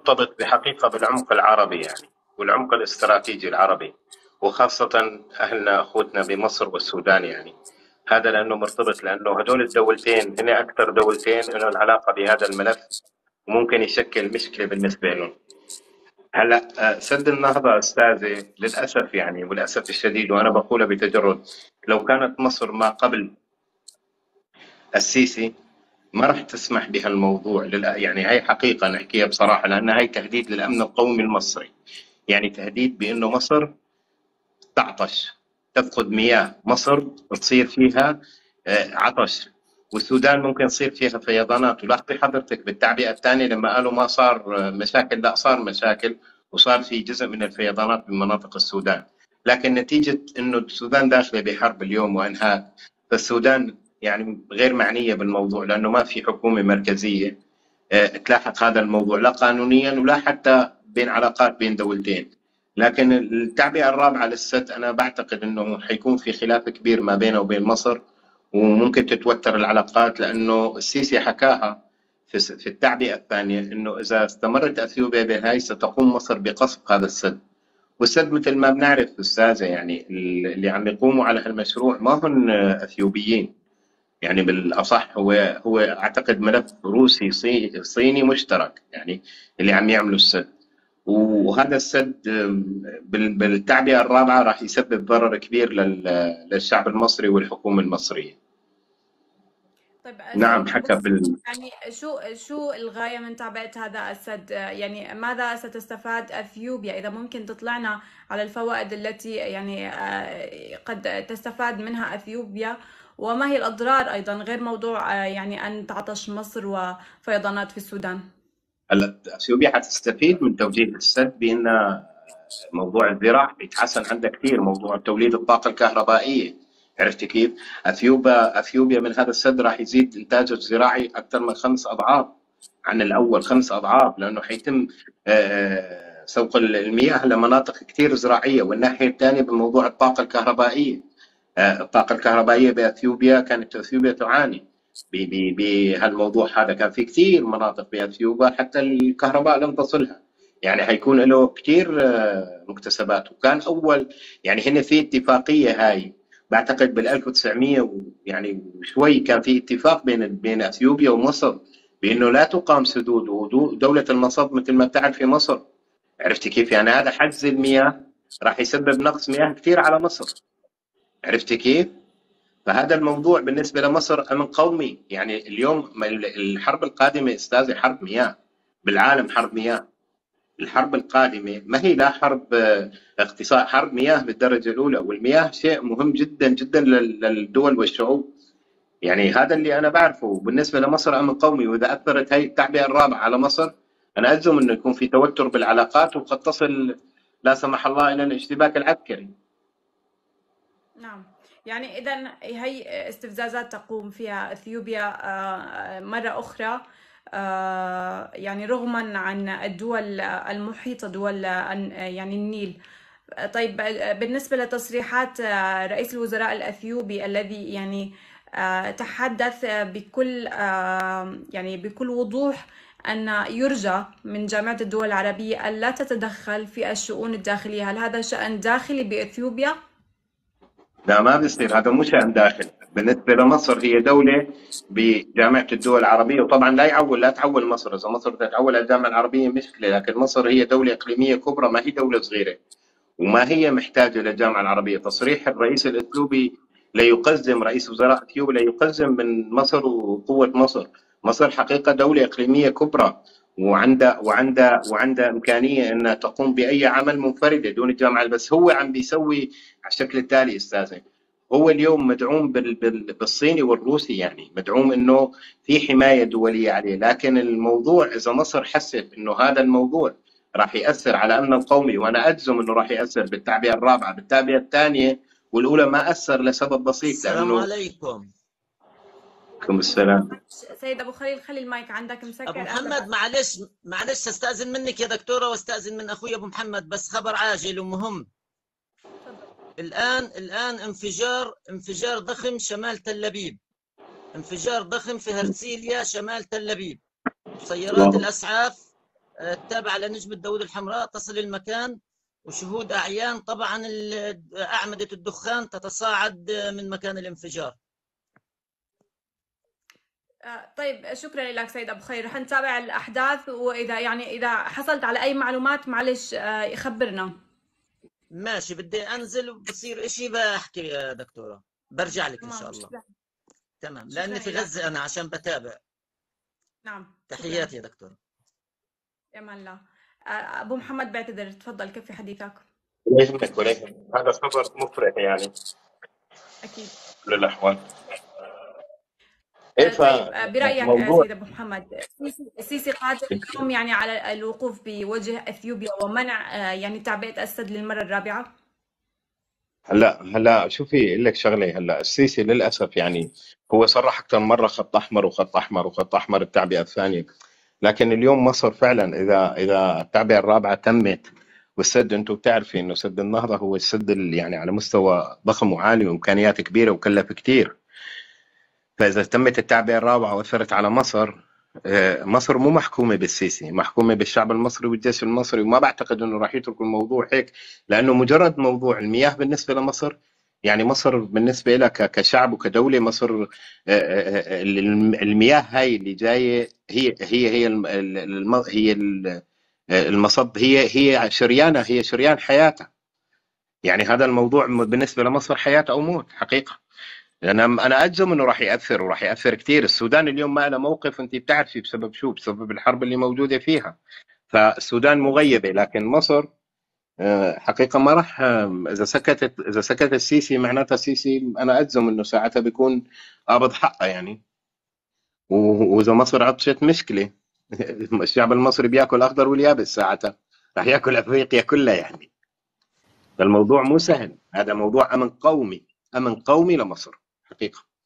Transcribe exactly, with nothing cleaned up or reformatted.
مرتبط بحقيقة بالعمق العربي يعني، والعمق الاستراتيجي العربي، وخاصة أهلنا أخوتنا بمصر والسودان يعني. هذا لأنه مرتبط، لأنه هدول الدولتين هن أكثر دولتين لهم علاقة بهذا الملف، وممكن يشكل مشكلة بالنسبة لهم. هلا آه، سد النهضة أستاذي للأسف يعني، وللأسف الشديد، وأنا بقولها بتجرد، لو كانت مصر ما قبل السيسي ما راح تسمح بهالموضوع للأ... يعني هاي حقيقة نحكيها بصراحة، لأن هاي تهديد للأمن القومي المصري. يعني تهديد بأنه مصر تعطش، تفقد مياه، مصر تصير فيها آه، عطش، والسودان ممكن يصير فيها فيضانات. ولاحظي حضرتك بالتعبئة الثانية لما قالوا ما صار مشاكل، لا صار مشاكل، وصار في جزء من الفيضانات بمناطق السودان. لكن نتيجة أنه السودان داخلة بحرب اليوم وإنهاك، فالسودان يعني غير معنية بالموضوع، لأنه ما في حكومة مركزية آه، تلاحق هذا الموضوع، لا قانونيا ولا حتى بين علاقات بين دولتين. لكن التعبئة الرابعة للسد أنا بعتقد أنه حيكون في خلاف كبير ما بينه وبين مصر، وممكن تتوتر العلاقات، لأنه السيسي حكاها في في التعبئة الثانية أنه إذا استمرت أثيوبيا بهاي ستقوم مصر بقصف هذا السد. والسد مثل ما بنعرف أستاذة يعني، اللي عم يقوموا على هالمشروع ما هم أثيوبيين يعني، بالأصح هو هو أعتقد ملف روسي صي- صيني مشترك يعني اللي عم يعملوا السد. وهذا السد بال- بالتعبئة الرابعة راح يسبب ضرر كبير لل- للشعب المصري والحكومة المصرية. طيب نعم سيد، حكى بس بال يعني شو شو الغاية من تعبئة هذا السد؟ يعني ماذا ستستفاد أثيوبيا؟ إذا ممكن تطلعنا على الفوائد التي يعني آه، قد تستفاد منها أثيوبيا، وما هي الأضرار أيضا غير موضوع آه، يعني أن تعطش مصر وفيضانات في السودان؟ هلا اثيوبيا حتستفيد من توجيه السد بان موضوع الزراعة بيتحسن عندها كثير، موضوع توليد الطاقة الكهربائية. عرفت كيف؟ اثيوبيا اثيوبيا من هذا السد راح يزيد انتاجه الزراعي اكثر من خمس اضعاف عن الاول، خمس اضعاف، لانه حيتم آه، سوق المياه لمناطق كثير زراعيه. والناحيه الثانيه بموضوع الطاقه الكهربائيه، آه، الطاقه الكهربائيه باثيوبيا كانت اثيوبيا تعاني ب- ب- بهالموضوع هذا، كان في كثير مناطق باثيوبيا حتى الكهرباء لم تصلها. يعني حيكون له كثير آه، مكتسبات. وكان اول يعني هنا في اتفاقيه هاي بعتقد بال ألف وتسعمية يعني شوي، كان في اتفاق بين بين اثيوبيا ومصر بانه لا تقام سدود، ودوله المصب مثل ما بتعرف في مصر. عرفتي كيف؟ يعني هذا حجز المياه راح يسبب نقص مياه كثير على مصر. عرفتي كيف؟ فهذا الموضوع بالنسبه لمصر امن قومي. يعني اليوم الحرب القادمه استاذي حرب مياه بالعالم، حرب مياه. الحرب القادمه ما هي لا حرب آه، اقتصاد، حرب مياه بالدرجه الاولى. والمياه شيء مهم جدا جدا لل- للدول والشعوب. يعني هذا اللي انا بعرفه بالنسبه لمصر امن قومي. واذا اثرت هي التعبئه الرابعه على مصر، انا اجزم انه يكون في توتر بالعلاقات، وقد تصل لا سمح الله الى الاشتباك العسكري. نعم، يعني إذا هي استفزازات تقوم فيها أثيوبيا آه، مرة أخرى، آه، يعني رغما عن الدول المحيطة، دول يعني النيل. طيب بالنسبة لتصريحات آه، رئيس الوزراء الأثيوبي الذي يعني آه، تحدث بكل آه، يعني بكل وضوح أن يرجى من جامعة الدول العربية ألا تتدخل في الشؤون الداخلية، هل هذا شأن داخلي بإثيوبيا؟ لا ما بيصير، هذا مو شأن داخل. بالنسبه لمصر هي دوله بجامعه الدول العربيه، وطبعا لا يعول لا تعول مصر، اذا مصر تتعول على الجامعه العربيه مشكله، لكن مصر هي دوله اقليميه كبرى، ما هي دوله صغيره، وما هي محتاجة للجامعة العربية. تصريح الرئيس الأثيوبي لا يقزم، رئيس وزراء أثيوبيا لا يقزم من مصر وقوة مصر. مصر حقيقة دولة إقليمية كبرى، وعندها وعندها وعندها إمكانية أنها تقوم بأي عمل منفردة دون الجامعة. بس هو عم بيسوي على الشكل التالي أستاذي، هو اليوم مدعوم بال- بال- بالصيني والروسي، يعني مدعوم انه في حمايه دوليه عليه. لكن الموضوع اذا مصر حست انه هذا الموضوع راح ياثر على امنها القومي، وانا اجزم انه راح ياثر بالتعبئه الرابعه، بالتعبئه الثانيه والاولى ما اثر لسبب بسيط، السلام لانه عليكم. عليكم عليكم السلام. السلام. سيد أبو خليل، خلي المايك عندك ابو مسكر قبل محمد، ما. معلش معلش استاذن منك يا دكتوره واستاذن من اخوي ابو محمد، بس خبر عاجل ومهم. تفضل. الان الان انفجار انفجار ضخم شمال تل ابيب، انفجار ضخم في هرسيليا شمال تل ابيب. سيارات الله الاسعاف التابعة لنجم الداوود الحمراء تصل المكان، وشهود أعيان طبعا أعمدة الدخان تتصاعد من مكان الانفجار. طيب شكرا لك سيد أبو خير، رح نتابع الأحداث، وإذا يعني إذا حصلت على أي معلومات معلش يخبرنا. ماشي، بدي أنزل وبصير إشي بحكي يا دكتورة، برجع لك إن شاء الله. شكرا. تمام، لأني في غزة أنا عشان بتابع. نعم، تحياتي يا دكتورة. يمان الله. أبو محمد بعتذر، تفضل كفي حديثك. ولا يهمك ولا يهمك، هذا خبر مفرح يعني. أكيد. كل الأحوال. إيه طيب برأيك موضوع... سيد أبو محمد، السيسي قادر اليوم يعني على الوقوف بوجه أثيوبيا ومنع يعني تعبئة السد للمرة الرابعة؟ هلا هلا شوفي اقول لك شغله. هلا السيسي للاسف يعني هو صرح اكثر مره خط احمر وخط احمر وخط احمر التعبئه الثانيه، لكن اليوم مصر فعلا اذا اذا التعبئه الرابعه تمت والسد، انتم بتعرفي انه سد النهضه هو السد اللي يعني على مستوى ضخم وعالي وامكانيات كبيره وكلف كثير. فاذا تمت التعبئه الرابعه واثرت على مصر، مصر مو محكومه بالسيسي، محكومه بالشعب المصري والجيش المصري، وما بعتقد انه راح يتركوا الموضوع هيك، لانه مجرد موضوع المياه بالنسبه لمصر، يعني مصر بالنسبه لها كشعب وكدوله، مصر المياه هاي اللي جايه هي هي هي هي المصب، هي هي شريانه، هي شريان حياتها. يعني هذا الموضوع بالنسبه لمصر حياه او موت حقيقه. انا انا اجزم انه راح ياثر وراح ياثر كثير. السودان اليوم ما له موقف، انت بتعرفي بسبب شو؟ بسبب الحرب اللي موجوده فيها. فالسودان مغيبه، لكن مصر حقيقه ما راح. اذا سكتت اذا سكت السيسي معناتها السيسي انا اجزم انه ساعتها بيكون قابض حقه يعني. واذا مصر عطشت مشكله. الشعب المصري بياكل اخضر واليابس، ساعتها راح ياكل افريقيا كلها يعني. فالموضوع مو سهل، هذا موضوع امن قومي، امن قومي لمصر حقيقه.